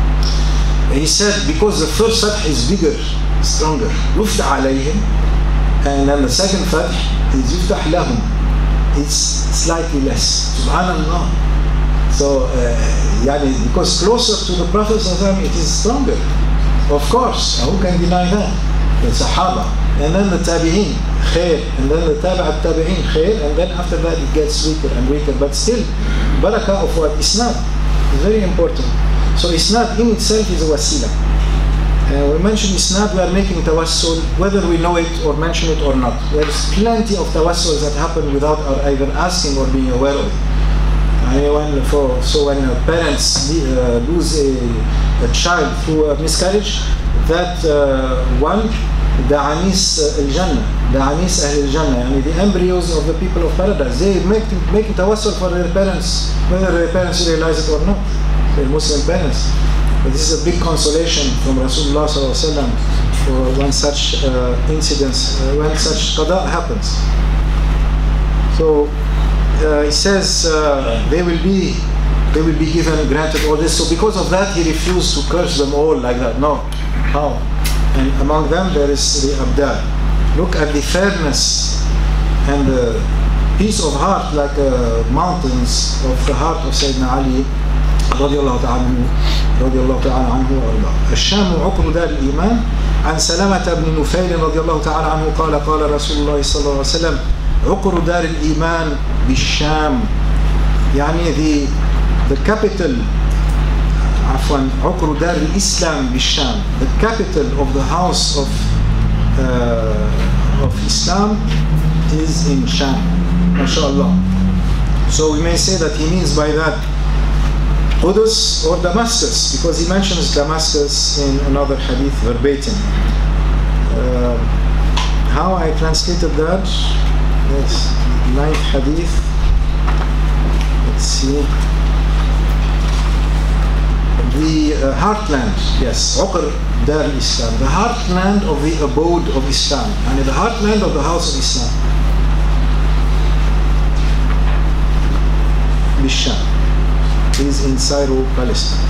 He said because the first fath is bigger, stronger, يفتح عليهم, and then the second fath is يفتح لهم, it's slightly less. Subhanallah. So, uh, yani, because closer to the Prophet it is stronger. Of course, who can deny that? The Sahaba, and then the Tabi'een, khair, and then the Tabi' al-Tabi'een, khair, and then after that it gets weaker and weaker. But still, barakah of what? Isnad is very important. So Isnad in itself is a wasila. And we mention Isnad, we are making tawassul, whether we know it or mention it or not. There is plenty of tawassuls that happen without our either asking or being aware of it. When for, so when parents uh, lose a, a child through a miscarriage, that uh, one, the anis al-Jannah, the anis al-Jannah, I mean the embryos of the people of paradise, they make making tawassul for their parents, whether their parents realize it or not, their Muslim parents. But this is a big consolation from Rasulullah sallallahu alaihi wasallam for when such uh, incidents, uh, when such qada happens. So uh, he says uh, they will be, they will be given, granted all this. So because of that, he refused to curse them all like that. No, how? And among them there is the Abdal. Look at the fairness and the peace of heart, like uh, mountains of the heart of Sayyidina Ali رضي الله تعالى عنه رضي الله تعالى عنه وارضاه. الشام عقر دار الإيمان. عن سلمة بن نفيل رضي الله تعالى عنه قال قال رسول الله صلى الله عليه وسلم عقر دار الإيمان بالشام. يعني the the capital عفوا عقر دار الإسلام بالشام, the capital of the house of uh, of Islam is in Sham. MashaAllah. So we may say that he means by that Qudus or Damascus, because he mentions Damascus in another hadith verbatim. Uh, how I translated that? Yes, ninth hadith. Let's see. The uh, heartland, yes, Uqr Dar Islam, the heartland of the abode of Islam, and the heartland of the house of Islam. Bisham is in Syro-Palestine.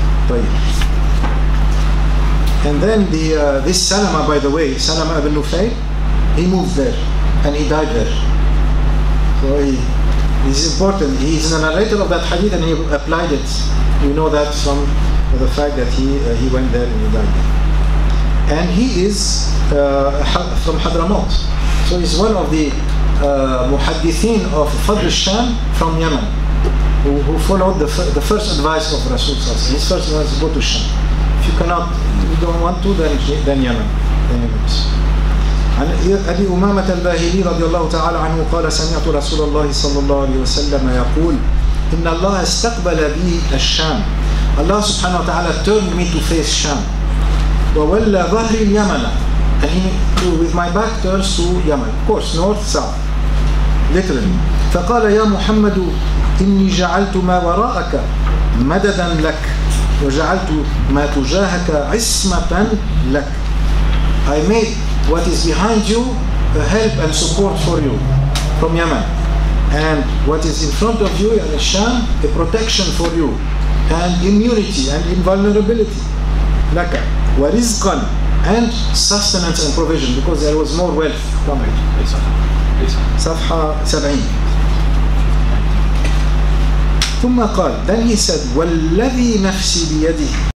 And then the uh, this Salama, by the way, Salama ibn Nufayl, he moved there and he died there. So he, this is important. He is the narrator of that hadith and he applied it. We know that from the fact that he uh, he went there and he died there. And he is uh, from Hadramaut. So he's one of the uh, muhaddithin of Fadl al-Sham from Yemen, who, who followed the, the first advice of Rasul. His first advice is go to Sham. If you cannot, you don't want to, then, then Yemen. Then Yemen. عن أبي أمامة الباهلي رضي الله تعالى عنه قال سمعت رسول الله صلى الله عليه وسلم يقول إن الله استقبل بي الشام. Allah subhanahu wa ta'ala turned me to face Sham. وولى ظهري اليمن, and he, with my back turns to Yemen. Of course, north, south, literally. فقال يا محمد إني جعلت ما وراءك مددا لك وجعلت ما تجاهك عصمة لك. I made what is behind you a help and support for you from Yemen, and what is in front of you in Al-Sham a protection for you and immunity and invulnerability لك ورزقا and sustenance and provision, because there was more wealth coming. صفحة سبعين. ثم قال, then he said, والذي نفسي بيده